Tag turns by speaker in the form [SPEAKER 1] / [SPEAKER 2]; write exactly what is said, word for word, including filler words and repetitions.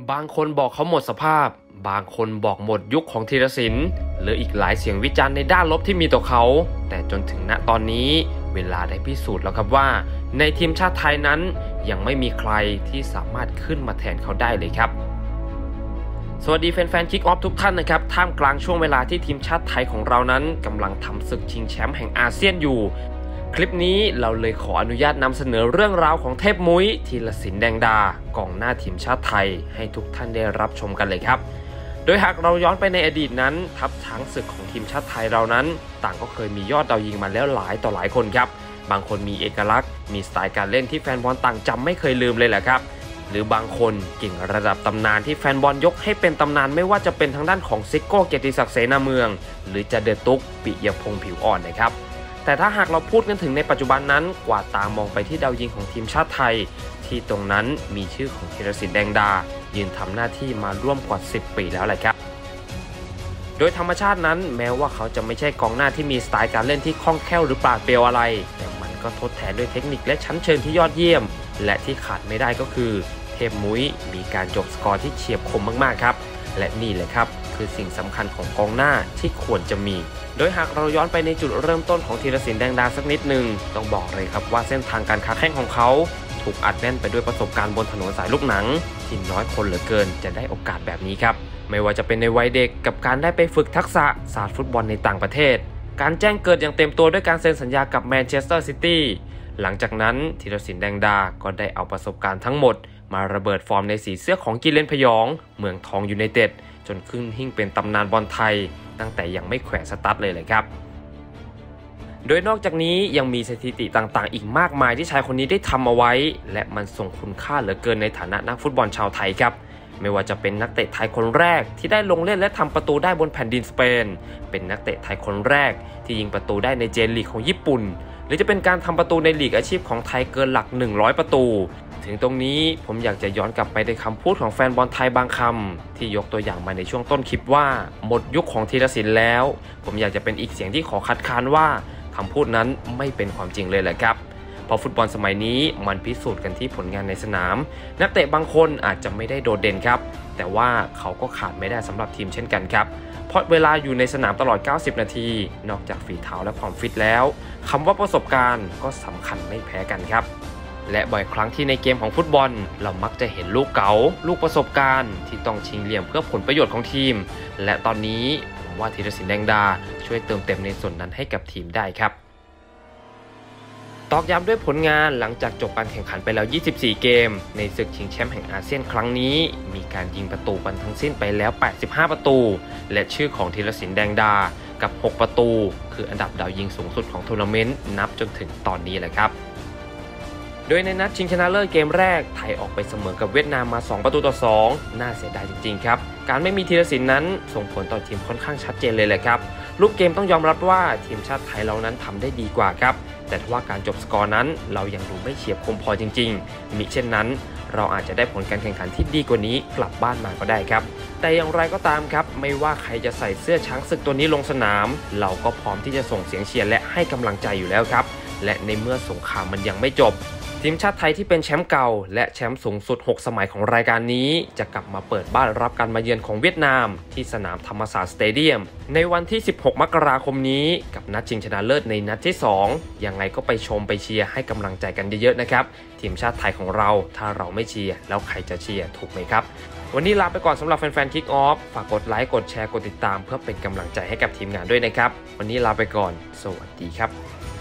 [SPEAKER 1] บางคนบอกเขาหมดสภาพบางคนบอกหมดยุคของธีรศิลป์หรืออีกหลายเสียงวิจารณ์ในด้านลบที่มีต่อเขาแต่จนถึงณตอนนี้เวลาได้พิสูจน์แล้วครับว่าในทีมชาติไทยนั้นยังไม่มีใครที่สามารถขึ้นมาแทนเขาได้เลยครับสวัสดีแฟนๆคิกออฟทุกท่านนะครับท่ามกลางช่วงเวลาที่ทีมชาติไทยของเรานั้นกำลังทำศึกชิงแชมป์แห่งอาเซียนอยู่คลิปนี้เราเลยขออนุญาตนำเสนอเรื่องราวของเทพมุ้ยธีรศิลป์แดงดากองหน้าทีมชาติไทยให้ทุกท่านได้รับชมกันเลยครับโดยหากเราย้อนไปในอดีตนั้นทัพช้างศึกของทีมชาติไทยเรานั้นต่างก็เคยมียอดดาวยิงมาแล้วหลายต่อหลายคนครับบางคนมีเอกลักษณ์มีสไตล์การเล่นที่แฟนบอลต่างจำไม่เคยลืมเลยแหละครับหรือบางคนเก่งระดับตำนานที่แฟนบอลยกให้เป็นตำนานไม่ว่าจะเป็นทางด้านของซิโก้เกียรติศักดิ์เสนาเมืองหรือจะเดตุกปิยพงษ์ผิวอ่อนนะครับแต่ถ้าหากเราพูดกันถึงในปัจจุบันนั้นกว่าตามองไปที่ดาวยิงของทีมชาติไทยที่ตรงนั้นมีชื่อของธีรศิลป์แดงดายืนทำหน้าที่มาร่วมกว่าสิบปีแล้วแหละครับโดยธรรมชาตินั้นแม้ว่าเขาจะไม่ใช่กองหน้าที่มีสไตล์การเล่นที่คล่องแคล่วหรือปราดเปรียวอะไรแต่มันก็ทดแทนด้วยเทคนิคและชั้นเชิงที่ยอดเยี่ยมและที่ขาดไม่ได้ก็คือเทพมุ้ยมีการจบสกอร์ที่เฉียบคมมากๆครับและนี่แหละครับคือสิ่งสำคัญของกองหน้าที่ควรจะมีโดยหากเราย้อนไปในจุดเริ่มต้นของธีรศิลป์แดงดาสักนิดหนึ่งต้องบอกเลยครับว่าเส้นทางการค้าแข้งของเขาถูกอัดแน่นไปด้วยประสบการณ์บนถนนสายลูกหนังที่น้อยคนเหลือเกินจะได้โอกาสแบบนี้ครับไม่ว่าจะเป็นในวัยเด็กกับการได้ไปฝึกทักษะศาสตร์ฟุตบอลในต่างประเทศการแจ้งเกิดอย่างเต็มตัวด้วยการเซ็นสัญญากับแมนเชสเตอร์ซิตี้หลังจากนั้นธีรศิลป์แดงดาก็ได้เอาประสบการณ์ทั้งหมดมาระเบิดฟอร์มในสีเสื้อของกิเลนพยองเมืองทองยูไนเต็ดจนขึ้นหิ่งเป็นตำนานบอลไทยตั้งแต่ยังไม่แขวนสตาร์ทเลยเลยครับโดยนอกจากนี้ยังมีสถิติต่างๆอีกมากมายที่ชายคนนี้ได้ทำเอาไว้และมันส่งคุณค่าเหลือเกินในฐานะนักฟุตบอลชาวไทยครับไม่ว่าจะเป็นนักเตะไทยคนแรกที่ได้ลงเล่นและทำประตูได้บนแผ่นดินสเปนเป็นนักเตะไทยคนแรกที่ยิงประตูได้ในเจลีกของญี่ปุ่นหรือจะเป็นการทำประตูในลีกอาชีพของไทยเกินหลักหนึ่งร้อยประตูถึงตรงนี้ผมอยากจะย้อนกลับไปในคำพูดของแฟนบอลไทยบางคำที่ยกตัวอย่างมาในช่วงต้นคลิปว่าหมดยุคของธีรศิลป์แล้วผมอยากจะเป็นอีกเสียงที่ขอคัดค้านว่าคำพูดนั้นไม่เป็นความจริงเลยแหละครับเพราะฟุตบอลสมัยนี้มันพิสูจน์กันที่ผลงานในสนามนักเตะบางคนอาจจะไม่ได้โดดเด่นครับแต่ว่าเขาก็ขาดไม่ได้สำหรับทีมเช่นกันครับเพราะเวลาอยู่ในสนามตลอดเก้าสิบนาทีนอกจากฝีเท้าและความฟิตแล้วคำว่าประสบการณ์ก็สำคัญไม่แพ้กันครับและบ่อยครั้งที่ในเกมของฟุตบอลเรามักจะเห็นลูกเก๋าลูกประสบการณ์ที่ต้องชิงเหลี่ยมเพื่อผลประโยชน์ของทีมและตอนนี้ผมว่าธีรศิลป์แดงดาช่วยเติมเต็มในส่วนนั้นให้กับทีมได้ครับตอกย้ำด้วยผลงานหลังจากจบการแข่งขันไปแล้วยี่สิบสี่เกมในศึกชิงแชมป์แห่งอาเซียนครั้งนี้มีการยิงประตูกันทั้งสิ้นไปแล้วแปดสิบห้าประตูและชื่อของธีรศิลป์แดงดากับหกประตูคืออันดับดาวยิงสูงสุดของทัวร์นาเมนต์นับจนถึงตอนนี้แหละครับโดยในนัดชิงชนะเลิศเกมแรกไทยออกไปเสมอกับเวียดนามมาสองประตูต่อสองน่าเสียดายจริงๆครับการไม่มีธีรศิลป์นั้นส่งผลต่อทีมค่อนข้างชัดเจนเลยแหละครับรูปเกมต้องยอมรับว่าทีมชาติไทยเรานั้นทำได้ดีกว่าครับแต่ว่าการจบสกอร์นั้นเรายังดูไม่เฉียบคมพอจริงๆมิเช่นนั้นเราอาจจะได้ผลการแข่งขันที่ดีกว่านี้กลับบ้านมาก็ได้ครับแต่อย่างไรก็ตามครับไม่ว่าใครจะใส่เสื้อช้างศึกตัวนี้ลงสนามเราก็พร้อมที่จะส่งเสียงเชียร์และให้กำลังใจอยู่แล้วครับและในเมื่อสงครามมันยังไม่จบทีมชาติไทยที่เป็นแชมป์เก่าและแชมป์สูงสุดหกสมัยของรายการนี้จะกลับมาเปิดบ้านรับการมาเยือนของเวียดนามที่สนามธรรมศาสตร์สเตเดียมในวันที่สิบหกมกราคมนี้กับนัดชิงชนะเลิศในนัดที่สองยังไงก็ไปชมไปเชียร์ให้กำลังใจกันเยอะๆนะครับทีมชาติไทยของเราถ้าเราไม่เชียร์แล้วใครจะเชียร์ถูกไหมครับวันนี้ลาไปก่อนสำหรับแฟนๆคิกออฟฝากกดไลค์กดแชร์กดติดตามเพื่อเป็นกำลังใจให้กับทีมงานด้วยนะครับวันนี้ลาไปก่อนสวัสดีครับ